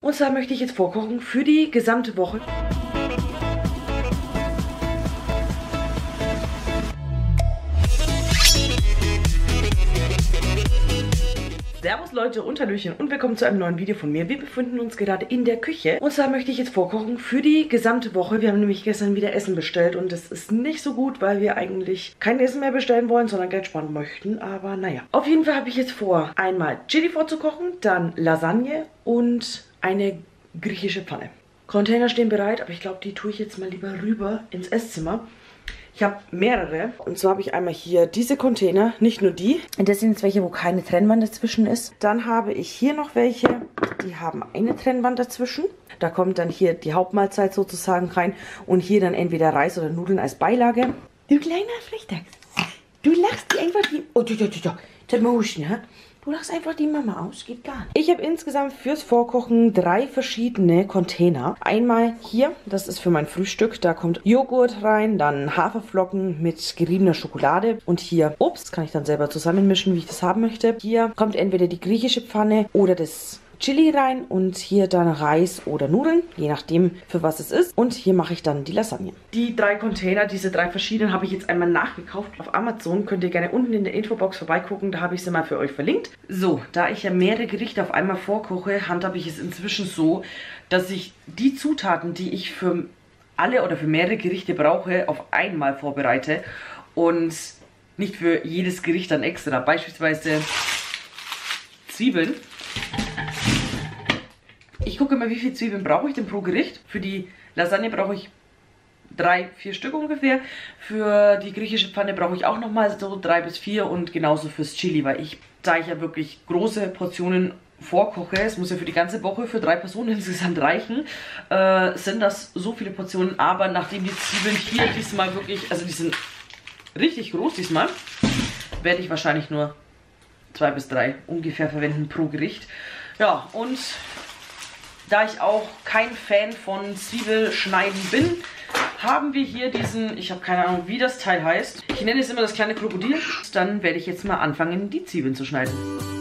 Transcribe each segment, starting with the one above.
Und zwar möchte ich jetzt vorkochen für die gesamte Woche. Servus Leute und Hallöchen und willkommen zu einem neuen Video von mir. Wir befinden uns gerade in der Küche. Und zwar möchte ich jetzt vorkochen für die gesamte Woche. Wir haben nämlich gestern wieder Essen bestellt und das ist nicht so gut, weil wir eigentlich kein Essen mehr bestellen wollen, sondern Geld sparen möchten. Aber naja. Auf jeden Fall habe ich jetzt vor, einmal Chili vorzukochen, dann Lasagne und eine griechische Pfanne. Container stehen bereit, aber ich glaube, die tue ich jetzt mal lieber rüber ins Esszimmer. Ich habe mehrere. Und zwar habe ich einmal hier diese Container, nicht nur die. Und das sind jetzt welche, wo keine Trennwand dazwischen ist. Dann habe ich hier noch welche, die haben eine Trennwand dazwischen. Da kommt dann hier die Hauptmahlzeit sozusagen rein. Und hier dann entweder Reis oder Nudeln als Beilage. Du kleiner Frechdachs. Du lachst die einfach die... Oh, das Motion, ja? Du lachst einfach die Mama aus, geht gar nicht. Ich habe insgesamt fürs Vorkochen 3 verschiedene Container. Einmal hier, das ist für mein Frühstück. Da kommt Joghurt rein, dann Haferflocken mit geriebener Schokolade. Und hier Obst, kann ich dann selber zusammenmischen, wie ich das haben möchte. Hier kommt entweder die griechische Pfanne oder das Chili rein und hier dann Reis oder Nudeln, je nachdem für was es ist. Und hier mache ich dann die Lasagne. Die 3 Container, diese 3 verschiedenen, habe ich jetzt einmal nachgekauft auf Amazon. Könnt ihr gerne unten in der Infobox vorbeigucken, da habe ich sie mal für euch verlinkt. So, da ich ja mehrere Gerichte auf einmal vorkoche, handhabe ich es inzwischen so, dass ich die Zutaten, die ich für alle oder für mehrere Gerichte brauche, auf einmal vorbereite und nicht für jedes Gericht dann extra. Beispielsweise Zwiebeln. Ich gucke mal, wie viele Zwiebeln brauche ich denn pro Gericht. Für die Lasagne brauche ich 3, 4 Stück ungefähr. Für die griechische Pfanne brauche ich auch nochmal so 3 bis 4 und genauso fürs Chili, weil da ich ja wirklich große Portionen vorkoche, es muss ja für die ganze Woche für 3 Personen insgesamt reichen, sind das so viele Portionen. Aber nachdem die Zwiebeln hier diesmal wirklich, also die sind richtig groß diesmal, werde ich wahrscheinlich nur 2 bis 3 ungefähr verwenden pro Gericht. Ja, und da ich auch kein Fan von Zwiebelschneiden bin, haben wir hier diesen, ich habe keine Ahnung, wie das Teil heißt. Ich nenne es immer das kleine Krokodil. Dann werde ich jetzt mal anfangen, die Zwiebeln zu schneiden.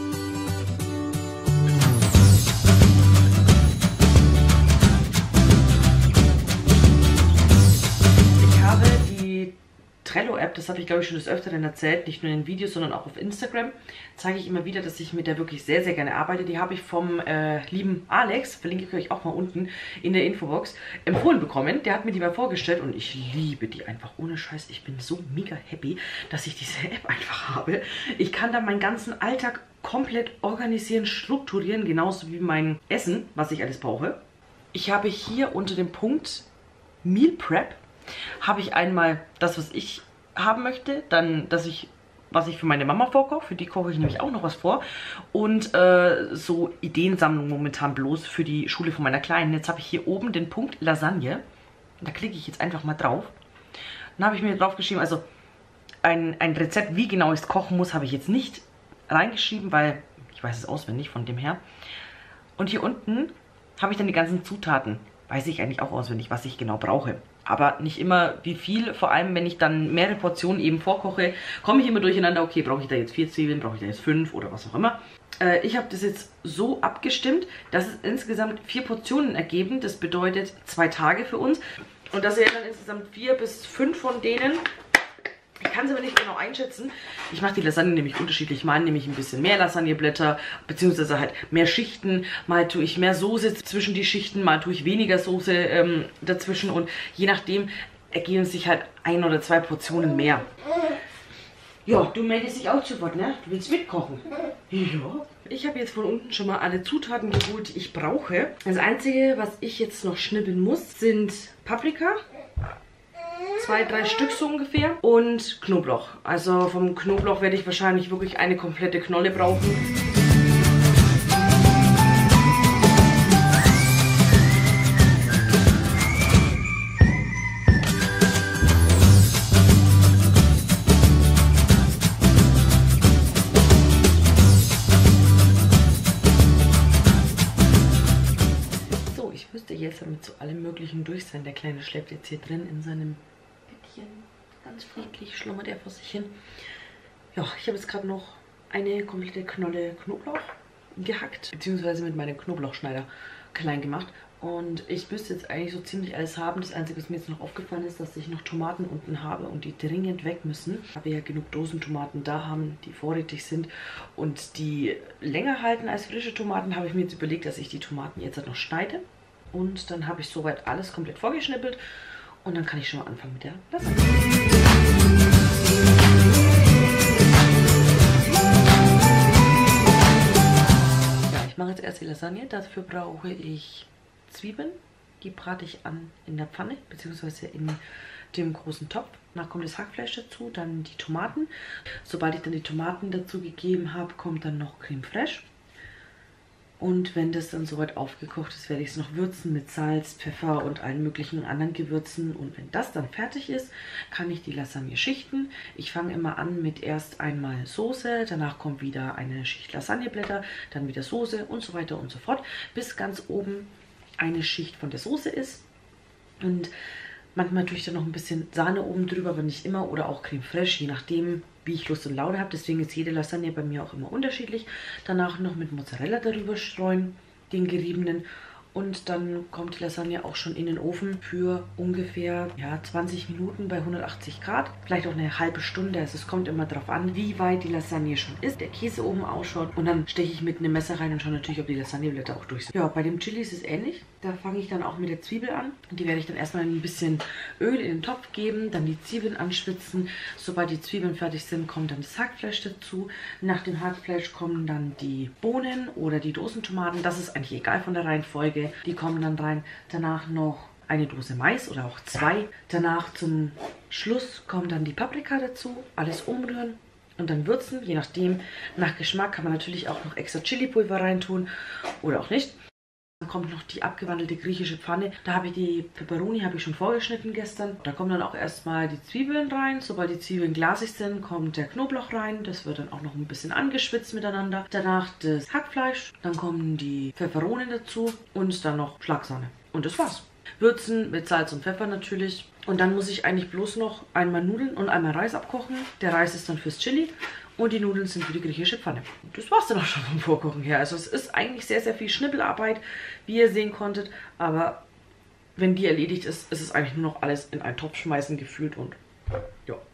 Ich habe die Trello-App, das habe ich glaube ich schon des Öfteren erzählt, nicht nur in den Videos, sondern auch auf Instagram, zeige ich immer wieder, dass ich mit der wirklich sehr, sehr gerne arbeite. Die habe ich vom lieben Alex, verlinke ich euch auch mal unten in der Infobox, empfohlen bekommen. Der hat mir die mal vorgestellt und ich liebe die einfach, ohne Scheiß. Ich bin so mega happy, dass ich diese App einfach habe. Ich kann da meinen ganzen Alltag komplett organisieren, strukturieren, genauso wie mein Essen, was ich alles brauche. Ich habe hier unter dem Punkt Meal Prep habe ich einmal das, was ich haben möchte, dann was ich für meine Mama vorkoche, für die koche ich nämlich auch noch was vor und so Ideensammlung momentan bloß für die Schule von meiner Kleinen. Jetzt habe ich hier oben den Punkt Lasagne, da klicke ich jetzt einfach mal drauf. Dann habe ich mir drauf geschrieben, also ein Rezept, wie genau ich es kochen muss, habe ich jetzt nicht reingeschrieben, weil ich weiß es auswendig von dem her. Und hier unten habe ich dann die ganzen Zutaten, weiß ich eigentlich auch auswendig, was ich genau brauche. Aber nicht immer wie viel, vor allem wenn ich dann mehrere Portionen eben vorkoche, komme ich immer durcheinander, okay, brauche ich da jetzt 4 Zwiebeln, brauche ich da jetzt 5 oder was auch immer. Ich habe das jetzt so abgestimmt, dass es insgesamt 4 Portionen ergeben, das bedeutet 2 Tage für uns. Und das wären dann insgesamt 4 bis 5 von denen. Ich kann es aber nicht genau einschätzen. Ich mache die Lasagne nämlich unterschiedlich. Mal nehme ich ein bisschen mehr Lasagneblätter, beziehungsweise halt mehr Schichten. Mal tue ich mehr Soße zwischen die Schichten, mal tue ich weniger Soße dazwischen. Und je nachdem ergeben sich halt 1 oder 2 Portionen mehr. Ja, du meldest dich auch zu Wort, ne? Du willst mitkochen. Ja. Ich habe jetzt von unten schon mal alle Zutaten geholt, die ich brauche. Das Einzige, was ich jetzt noch schnibbeln muss, sind Paprika. 2, 3 Stück so ungefähr und Knoblauch. Also vom Knoblauch werde ich wahrscheinlich wirklich eine komplette Knolle brauchen. So, ich müsste jetzt damit zu allem Möglichen durch sein. Der Kleine schläft jetzt hier drin in seinem ganz friedlich schlummert er vor sich hin. Ja, ich habe jetzt gerade noch eine komplette Knolle Knoblauch gehackt, beziehungsweise mit meinem Knoblauchschneider klein gemacht. Und ich müsste jetzt eigentlich so ziemlich alles haben. Das Einzige, was mir jetzt noch aufgefallen ist, dass ich noch Tomaten unten habe und die dringend weg müssen. Ich habe ja genug Dosentomaten da haben, die vorrätig sind und die länger halten als frische Tomaten, habe ich mir jetzt überlegt, dass ich die Tomaten jetzt noch schneide. Und dann habe ich soweit alles komplett vorgeschnippelt und dann kann ich schon mal anfangen mit der Lasagne. Ja, ich mache jetzt erst die Lasagne. Dafür brauche ich Zwiebeln. Die brate ich an in der Pfanne, beziehungsweise in dem großen Topf. Danach kommt das Hackfleisch dazu, dann die Tomaten. Sobald ich dann die Tomaten dazu gegeben habe, kommt dann noch Creme Fraiche. Und wenn das dann soweit aufgekocht ist, werde ich es noch würzen mit Salz, Pfeffer und allen möglichen anderen Gewürzen. Und wenn das dann fertig ist, kann ich die Lasagne schichten. Ich fange immer an mit erst einmal Soße, danach kommt wieder eine Schicht Lasagneblätter, dann wieder Soße und so weiter und so fort, bis ganz oben eine Schicht von der Soße ist. Und manchmal tue ich dann noch ein bisschen Sahne oben drüber, aber nicht immer. Oder auch Creme Fraiche, je nachdem, wie ich Lust und Laune habe. Deswegen ist jede Lasagne bei mir auch immer unterschiedlich. Danach noch mit Mozzarella darüber streuen, den geriebenen. Und dann kommt die Lasagne auch schon in den Ofen für ungefähr 20 Minuten bei 180 Grad. Vielleicht auch eine halbe Stunde. Also es kommt immer darauf an, wie weit die Lasagne schon ist, der Käse oben ausschaut. Und dann steche ich mit einem Messer rein und schaue natürlich, ob die Lasagneblätter auch durch sind. Ja, bei dem Chili ist es ähnlich. Da fange ich dann auch mit der Zwiebel an. Die werde ich dann erstmal ein bisschen Öl in den Topf geben, dann die Zwiebeln anschwitzen. Sobald die Zwiebeln fertig sind, kommt dann das Hackfleisch dazu. Nach dem Hackfleisch kommen dann die Bohnen oder die Dosentomaten. Das ist eigentlich egal von der Reihenfolge. Die kommen dann rein. Danach noch eine Dose Mais oder auch 2. Danach zum Schluss kommt dann die Paprika dazu. Alles umrühren und dann würzen. Je nachdem, nach Geschmack kann man natürlich auch noch extra Chilipulver reintun oder auch nicht. Dann kommt noch die abgewandelte griechische Pfanne. Da habe ich die Peperoni schon vorgeschnitten gestern. Da kommen dann auch erstmal die Zwiebeln rein. Sobald die Zwiebeln glasig sind, kommt der Knoblauch rein. Das wird dann auch noch ein bisschen angeschwitzt miteinander. Danach das Hackfleisch. Dann kommen die Pfefferonen dazu und dann noch Schlagsahne. Und das war's. Würzen mit Salz und Pfeffer natürlich. Und dann muss ich eigentlich bloß noch einmal Nudeln und einmal Reis abkochen. Der Reis ist dann fürs Chili. Und die Nudeln sind für die griechische Pfanne. Das war es dann auch schon vom Vorkochen her. Also es ist eigentlich sehr, sehr viel Schnippelarbeit, wie ihr sehen konntet. Aber wenn die erledigt ist, ist es eigentlich nur noch alles in einen Topf schmeißen gefühlt und ja.